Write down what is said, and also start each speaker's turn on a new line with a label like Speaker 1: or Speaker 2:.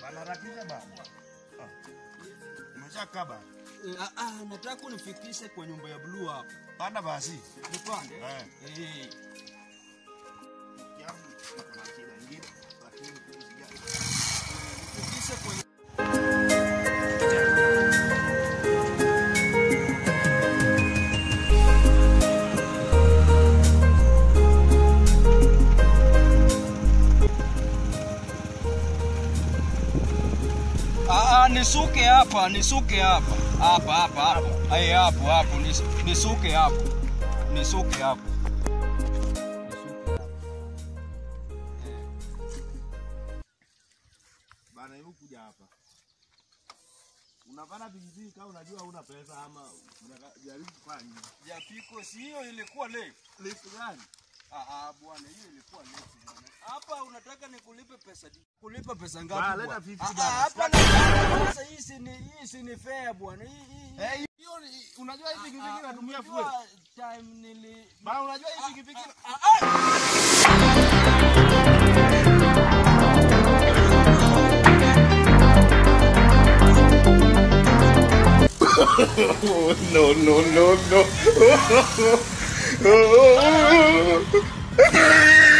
Speaker 1: Banarakisha bana. Umeshaka bana.
Speaker 2: Nataka unifikishe kwa nyumba ya blue hapo.
Speaker 1: Panda basi.
Speaker 2: Nipande?
Speaker 1: Yangu kuna shida nyingine lakini
Speaker 2: nifikishe kwa nisuke hapa. Hapa. Hapo. Nisuke hapo.
Speaker 1: Bana hebu kuja hapa. Unapanda bidii kama unajua huna pesa ama unajaribu kufanya.
Speaker 2: Ya piko si hiyo ilikuwa left.
Speaker 1: Left gani?
Speaker 2: Bwana hiyo ilikuwa left bwana. Hapa unataka nikulipe pesa? Kulipa pesa ngapi bwana?
Speaker 1: Leta 50 bwana.
Speaker 2: Hapa na sasa hii si ni fair bwana.
Speaker 1: Hiyo unajua hivi pikipiki natumia fuel.
Speaker 2: Time nili
Speaker 1: Bana unajua hivi pikipiki
Speaker 3: no.